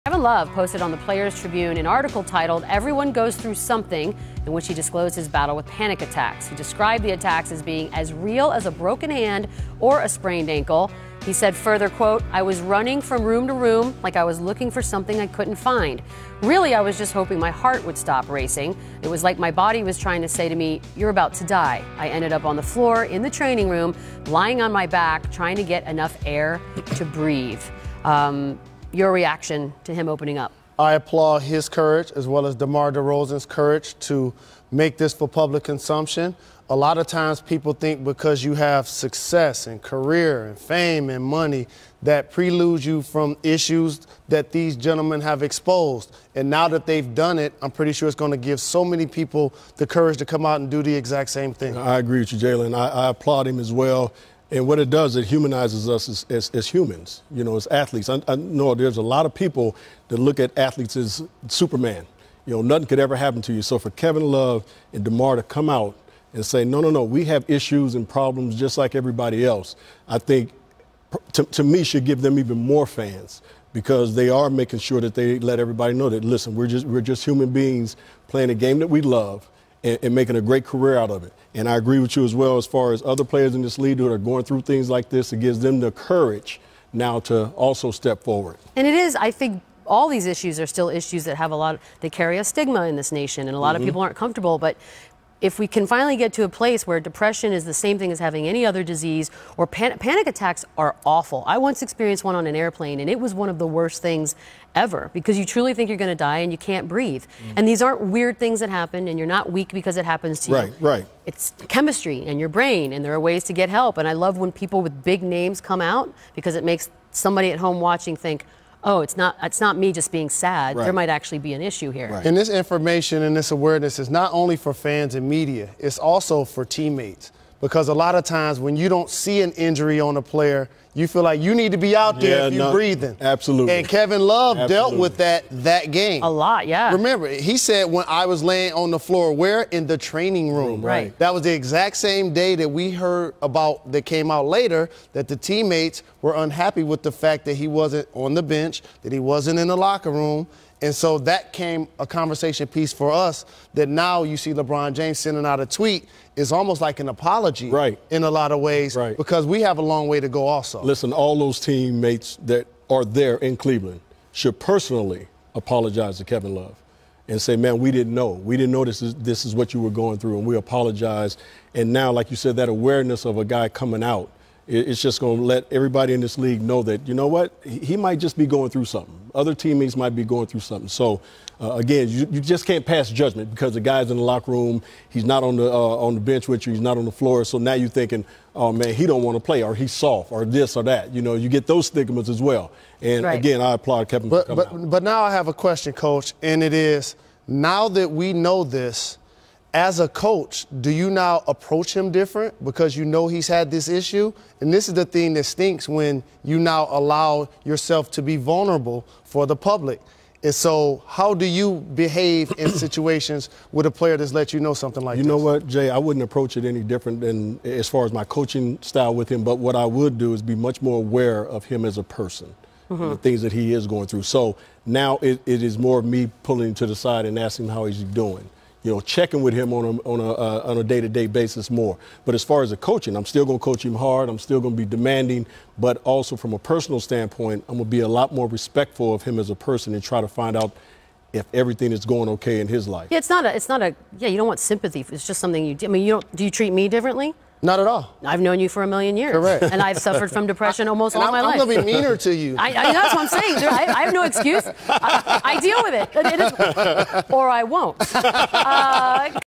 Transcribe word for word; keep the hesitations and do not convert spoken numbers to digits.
Kevin Love posted on the Players Tribune an article titled "Everyone Goes Through Something," in which he disclosed his battle with panic attacks. He described the attacks as being as real as a broken hand or a sprained ankle. He said further, quote, "I was running from room to room like I was looking for something I couldn't find. Really, I was just hoping my heart would stop racing. It was like my body was trying to say to me, you're about to die. I ended up on the floor in the training room, lying on my back, trying to get enough air to breathe." Um, Your reaction to him opening up? I applaud his courage as well as DeMar DeRozan's courage to make this for public consumption. A lot of times people think because you have success and career and fame and money that preludes you from issues that these gentlemen have exposed. And now that they've done it, I'm pretty sure it's going to give so many people the courage to come out and do the exact same thing. I agree with you, Jalen. I, I applaud him as well. And what it does, it humanizes us as, as, as humans, you know, as athletes. I, I know there's a lot of people that look at athletes as Superman. You know, nothing could ever happen to you. So for Kevin Love and DeMar to come out and say, no, no, no, we have issues and problems just like everybody else, I think, to, to me, should give them even more fans, because they are making sure that they let everybody know that, listen, we're just, we're just human beings playing a game that we love and, and making a great career out of it. And I agree with you as well as far as other players in this league who are going through things like this. It gives them the courage now to also step forward. And it is, I think, all these issues are still issues that have a lot, they carry a stigma in this nation, and a lot mm-hmm. of people aren't comfortable. But if we can finally get to a place where depression is the same thing as having any other disease, or pan panic attacks are awful. I once experienced one on an airplane, and it was one of the worst things ever, because you truly think you're going to die and you can't breathe. Mm. And these aren't weird things that happen, and you're not weak because it happens to right, you. Right, right. It's chemistry and your brain, and there are ways to get help. And I love when people with big names come out, because it makes somebody at home watching think, oh, it's not, it's not me just being sad. Right. There might actually be an issue here. Right. And this information and this awareness is not only for fans and media, it's also for teammates. Because a lot of times when you don't see an injury on a player, you feel like you need to be out there yeah, if you're no, breathing. Absolutely. And Kevin Love absolutely. dealt with that that game. A lot, yeah. Remember, he said when I was laying on the floor, where? In the training room. Right. That was the exact same day that we heard about, that came out later, that the teammates were unhappy with the fact that he wasn't on the bench, that he wasn't in the locker room. And so that came a conversation piece for us, that now you see LeBron James sending out a tweet is almost like an apology right. in a lot of ways, right. because we have a long way to go also. Listen, all those teammates that are there in Cleveland should personally apologize to Kevin Love and say, man, we didn't know. We didn't know this is, this is what you were going through, and we apologize. And now, like you said, that awareness of a guy coming out, it's just going to let everybody in this league know that, you know what, he might just be going through something. Other teammates might be going through something. So, uh, again, you, you just can't pass judgment because the guy's in the locker room, he's not on the uh, on the bench with you, he's not on the floor. So now you're thinking, oh, man, he don't want to play, or he's soft, or this or that. You know, you get those stigmas as well. And, right. again, I applaud Kevin but, for coming but, out. But now I have a question, Coach, and it is, now that we know this, as a coach, do you now approach him different because you know he's had this issue? And this is the thing that stinks, when you now allow yourself to be vulnerable for the public. And so how do you behave in situations with a player that's let you know something like you this? You know what, Jay, I wouldn't approach it any different than as far as my coaching style with him. But what I would do is be much more aware of him as a person, mm-hmm. and the things that he is going through. So now it, it is more of me pulling him to the side and asking him how he's doing. You know, checking with him on a, on a, uh, on a day-to-day basis more. But as far as the coaching, I'm still going to coach him hard. I'm still going to be demanding. But also from a personal standpoint, I'm going to be a lot more respectful of him as a person and try to find out if everything is going okay in his life. Yeah, it's not a, it's not a, yeah, you don't want sympathy. It's just something you do. I mean, you don't, do you treat me differently? Not at all. I've known you for a million years. Correct. And I've suffered from depression almost and all I'm, my I'm life. I'm going to be meaner to you. I, I, that's what I'm saying. I, I have no excuse. I, I deal with it. It is, or I won't. Uh,